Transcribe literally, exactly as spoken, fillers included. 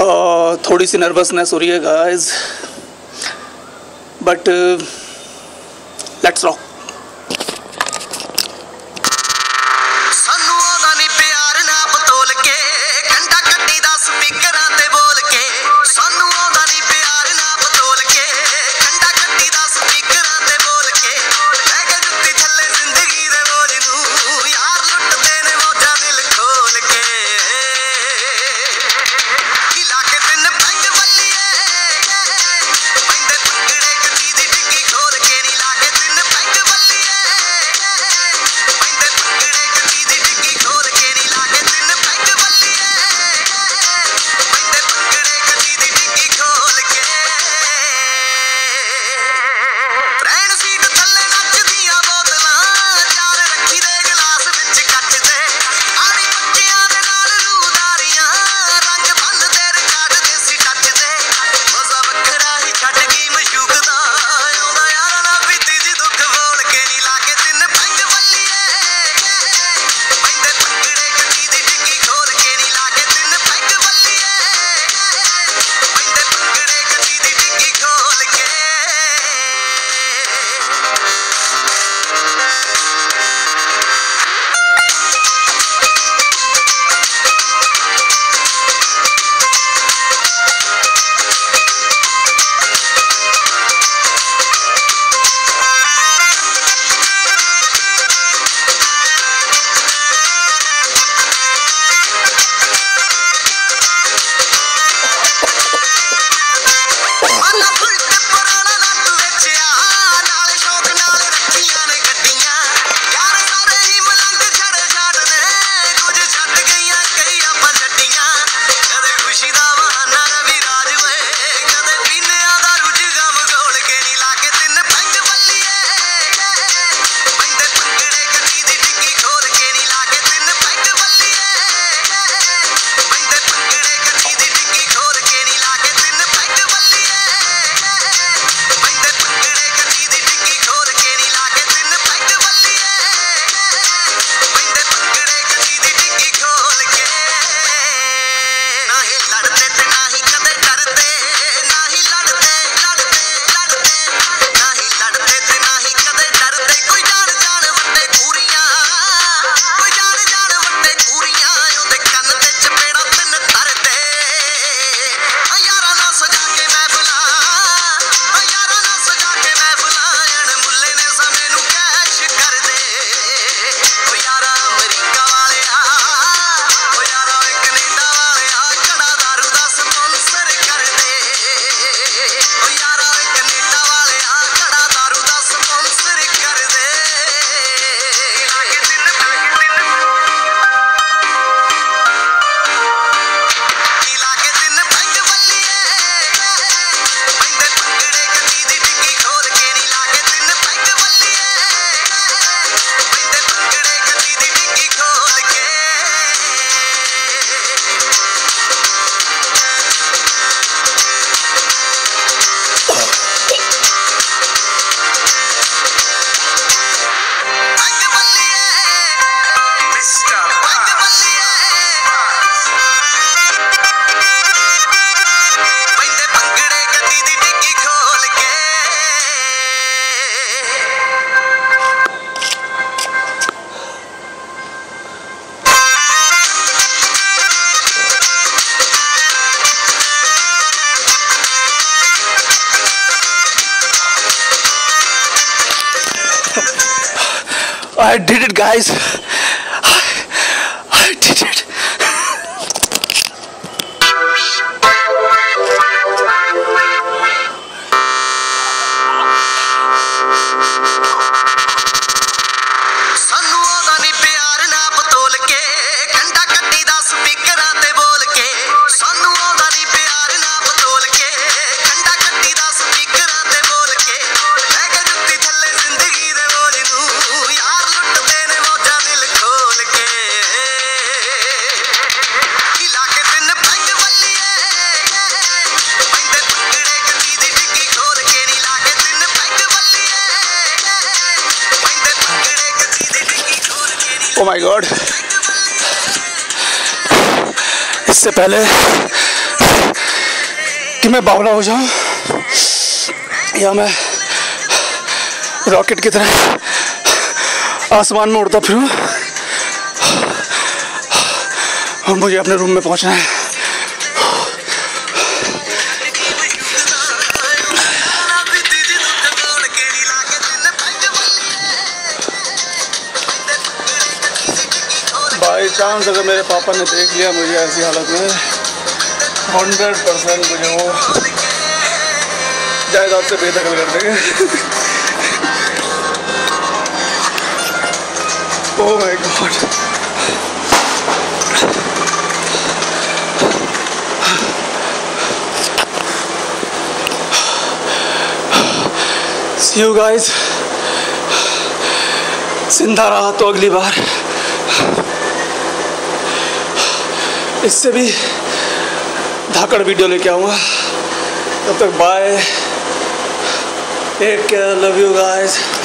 थोड़ी सी नर्वसनेस हो रही है guys, but let's rock. I did it, guys. I, I did it. Oh my God! इससे पहले कि मैं बावला हो जाऊं या मैं रॉकेट की तरह आसमान में उड़ता फिरूं और मुझे अपने रूम में पहुंचना है। बाई चांस अगर मेरे पापा ने देख लिया मुझे ऐसी हालत में, हंड्रेड परसेंट मुझे वो जायदाद से बेदखल कर देंगे। Oh my God. See you guys। जिंदा रहा तो अगली बार इससे भी धाकड़ वीडियो लेके आऊँगा। तब तक bye, take care, love you guys.